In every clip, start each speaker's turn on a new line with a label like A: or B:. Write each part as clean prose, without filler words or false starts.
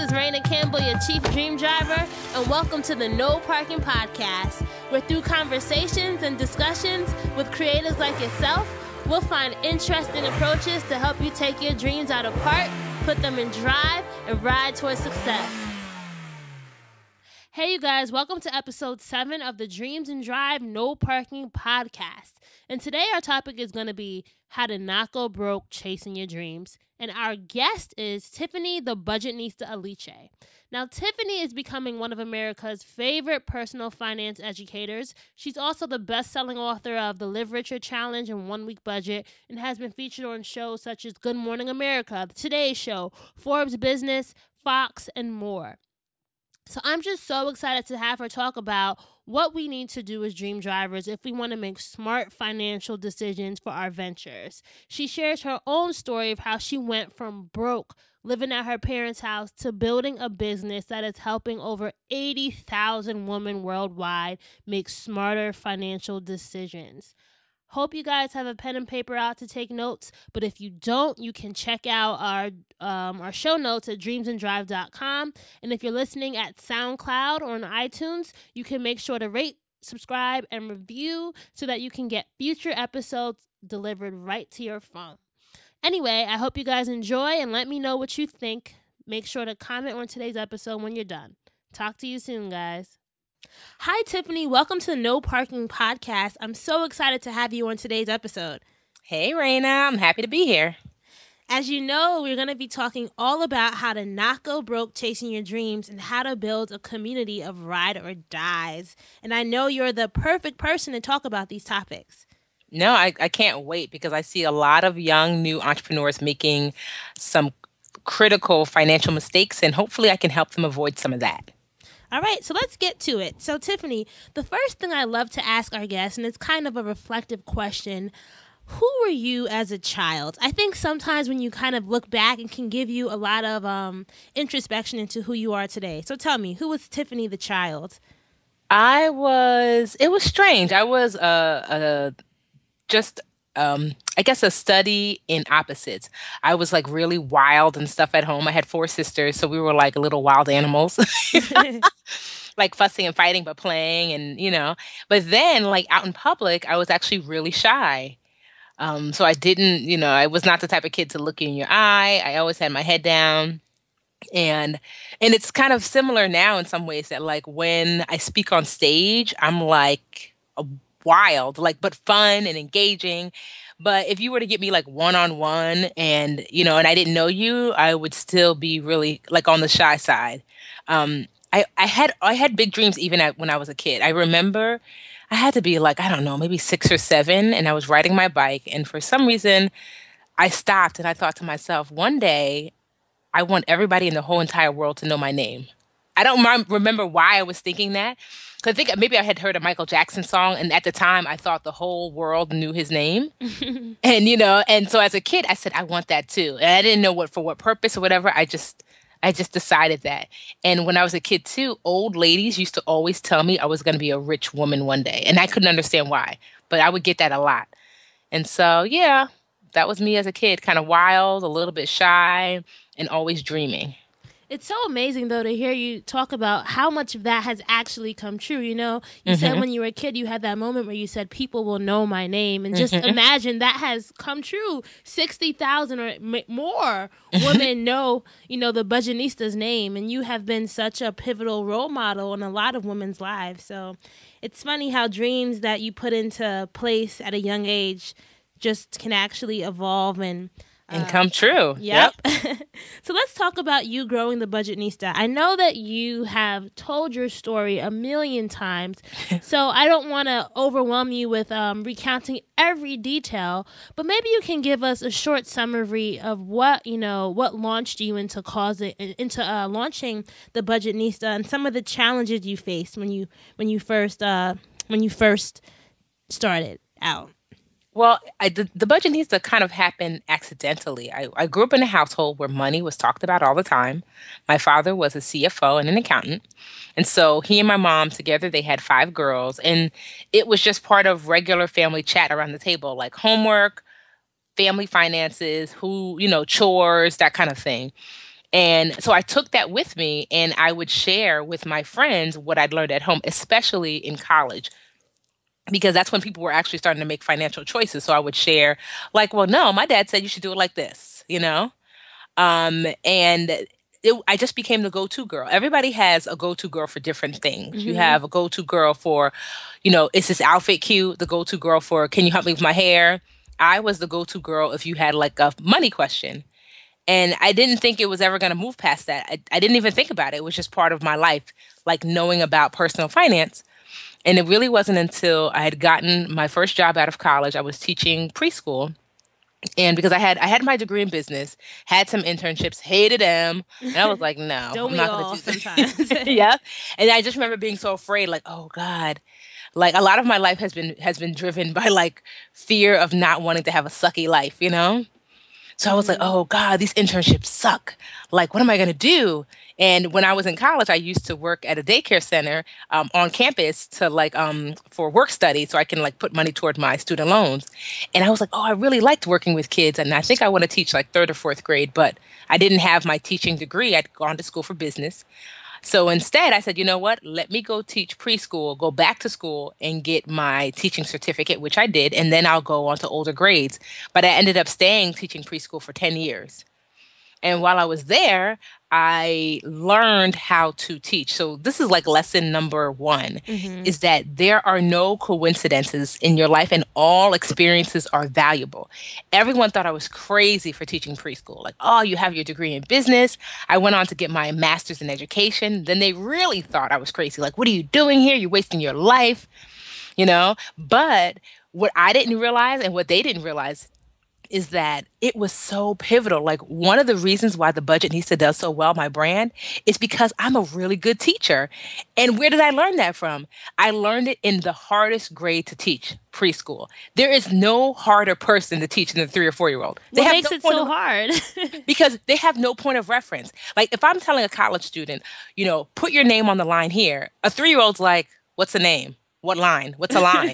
A: is Raina Campbell, your Chief Dream Driver, and welcome to the No Parking Podcast, where through conversations and discussions with creators like yourself, we'll find interesting approaches to help you take your dreams out of park, put them in drive, and ride towards success. Hey, you guys, welcome to episode 7 of the Dreams and Drive No Parking Podcast. And today our topic is going to be how to not go broke chasing your dreams. And our guest is Tiffany, the Budgetnista Aliche. Now, Tiffany is becoming one of America's favorite personal finance educators. She's also the best-selling author of The Live Richer Challenge and 1 Week Budget, and has been featured on shows such as Good Morning America, The Today Show, Forbes Business, Fox, and more. So I'm just so excited to have her talk about what we need to do as dream drivers if we want to make smart financial decisions for our ventures. She shares her own story of how she went from broke, living at her parents' house, to building a business that is helping over 80,000 women worldwide make smarter financial decisions. Hope you guys have a pen and paper out to take notes, but if you don't, you can check out our show notes at dreamsanddrive.com. And if you're listening at SoundCloud or on iTunes, you can make sure to rate, subscribe, and review so that you can get future episodes delivered right to your phone. Anyway, I hope you guys enjoy and let me know what you think. Make sure to comment on today's episode when you're done. Talk to you soon, guys. Hi, Tiffany. Welcome to the No Parking Podcast. I'm so excited to have you on today's episode.
B: Hey, Raina. I'm happy to be here.
A: As you know, we're going to be talking all about how to not go broke chasing your dreams and how to build a community of ride or dies. And I know you're the perfect person to talk about these topics.
B: No, I can't wait because I see a lot of young new entrepreneurs making some critical financial mistakes, and hopefully I can help them avoid some of that.
A: All right, so let's get to it. So, Tiffany, the first thing I love to ask our guests, and it's kind of a reflective question, who were you as a child? I think sometimes when you kind of look back, it can give you a lot of introspection into who you are today. So tell me, who was Tiffany the child?
B: It was strange. I was I guess a study in opposites. I was like really wild and stuff at home. I had 4 sisters, so we were like little wild animals. Like fussing and fighting, but playing and. But then like out in public, I was actually really shy. So I didn't, I was not the type of kid to look in your eye. I always had my head down. And it's kind of similar now in some ways that like when I speak on stage, I'm like wild, like, but fun and engaging. But if you were to get me like one-on-one and, and I didn't know you, I would still be really like on the shy side. I had big dreams even when I was a kid. I remember I had to be like, I don't know, maybe 6 or 7. And I was riding my bike. And for some reason I stopped and I thought to myself, one day I want everybody in the whole entire world to know my name. I don't remember why I was thinking that. Because I think maybe I had heard a Michael Jackson song, and at the time I thought the whole world knew his name. And so as a kid, I said, I want that too. And I didn't know for what purpose or whatever. I just decided that. And when I was a kid too, old ladies used to always tell me I was going to be a rich woman one day. And I couldn't understand why, but I would get that a lot. And so, yeah, that was me as a kid, kind of wild, a little bit shy, and always dreaming.
A: It's so amazing, though, to hear you talk about how much of that has actually come true. You said when you were a kid, you had that moment where you said, people will know my name. And just imagine that has come true. 60,000 or more women know, the Budgetnista's name. And you have been such a pivotal role model in a lot of women's lives. So it's funny how dreams that you put into place at a young age just can actually evolve and
B: come true.
A: Yep. So let's talk about you growing the Budgetnista. I know that you have told your story a million times, so I don't want to overwhelm you with recounting every detail, but maybe you can give us a short summary of what launched you into launching the Budgetnista and some of the challenges you faced when you first started out.
B: Well, the Budgetnista kind of happened accidentally. I grew up in a household where money was talked about all the time. My father was a CFO and an accountant. And so he and my mom together, they had 5 girls. And it was just part of regular family chat around the table, like homework, family finances, chores, that kind of thing. And so I took that with me and I would share with my friends what I'd learned at home, especially in college, because that's when people were actually starting to make financial choices. So I would share, like, well, no, my dad said you should do it like this, you know? And I just became the go-to girl. Everybody has a go-to girl for different things. You
A: Mm-hmm.
B: have a go-to girl for, is this outfit cute? The go-to girl for, can you help me with my hair? I was the go-to girl if you had like a money question. And I didn't think it was ever going to move past that. I didn't even think about it. It was just part of my life, like knowing about personal finance. And it really wasn't until I had gotten my first job out of college. I was teaching preschool. And because I had my degree in business, had some internships, hated them, and I was like, no,
A: Don't
B: I'm
A: we
B: not going
A: all
B: to do
A: sometimes?
B: this. Yeah. And I just remember being so afraid, like, oh God, like a lot of my life has been driven by like fear of not wanting to have a sucky life, you know? So I was like,
A: Mm-hmm.
B: oh God, these internships suck. Like, what am I going to do? And when I was in college, I used to work at a daycare center on campus to like for work study, so I can like put money toward my student loans. And I was like, oh, I really liked working with kids, and I think I want to teach like third or fourth grade, but I didn't have my teaching degree. I'd gone to school for business. So instead, I said, you know what? Let me go teach preschool, go back to school and get my teaching certificate, which I did, and then I'll go on to older grades. But I ended up staying teaching preschool for 10 years. And while I was there, I learned how to teach. So this is like lesson number one
A: Mm-hmm.
B: is that there are no coincidences in your life and all experiences are valuable. Everyone thought I was crazy for teaching preschool. Like, oh, you have your degree in business. I went on to get my master's in education. Then they really thought I was crazy. Like, what are you doing here? You're wasting your life, you know? But what I didn't realize and what they didn't realize is that it was so pivotal. Like one of the reasons why the Budget Nista does so well, my brand, is because I'm a really good teacher. And where did I learn that from? I learned it in the hardest grade to teach, preschool. There is no harder person to teach than a 3 or 4 year old. They
A: What
B: have
A: makes
B: no
A: it
B: point
A: so
B: of
A: hard?
B: because they have no point of reference. Like if I'm telling a college student, put your name on the line here, a 3 year old's like, what's a name? What line? What's a line?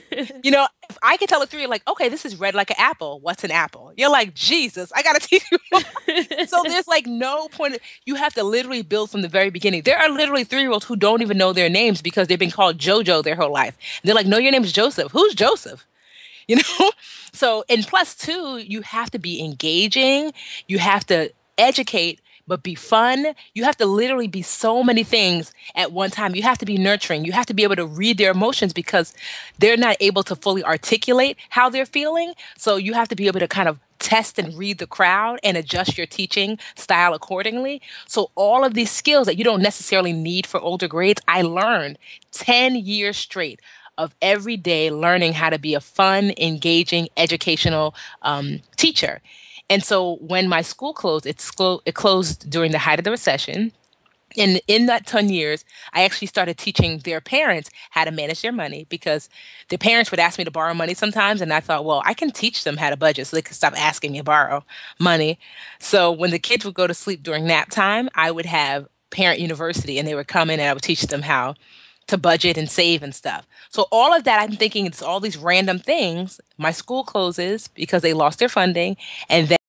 B: If I can tell a 3, like, okay, this is red like an apple. What's an apple? You're like, Jesus, I gotta teach you. So there's like no point. You have to literally build from the very beginning. There are literally 3 year olds who don't even know their names because they've been called JoJo their whole life. They're like, no, your name's Joseph. Who's Joseph? You know? So, and plus, two, you have to be engaging, you have to educate, but be fun. You have to literally be so many things at one time. You have to be nurturing. You have to be able to read their emotions because they're not able to fully articulate how they're feeling. So you have to be able to kind of test and read the crowd and adjust your teaching style accordingly. So all of these skills that you don't necessarily need for older grades, I learned 10 years straight of every day learning how to be a fun, engaging, educational teacher. And so when my school closed, it closed during the height of the recession. And in that 10 years, I actually started teaching their parents how to manage their money because the parents would ask me to borrow money sometimes. And I thought, well, I can teach them how to budget so they could stop asking me to borrow money. So when the kids would go to sleep during nap time, I would have parent university and they would come in and I would teach them how to budget and save and stuff. So all of that, I'm thinking it's all these random things. My school closes because they lost their funding. And then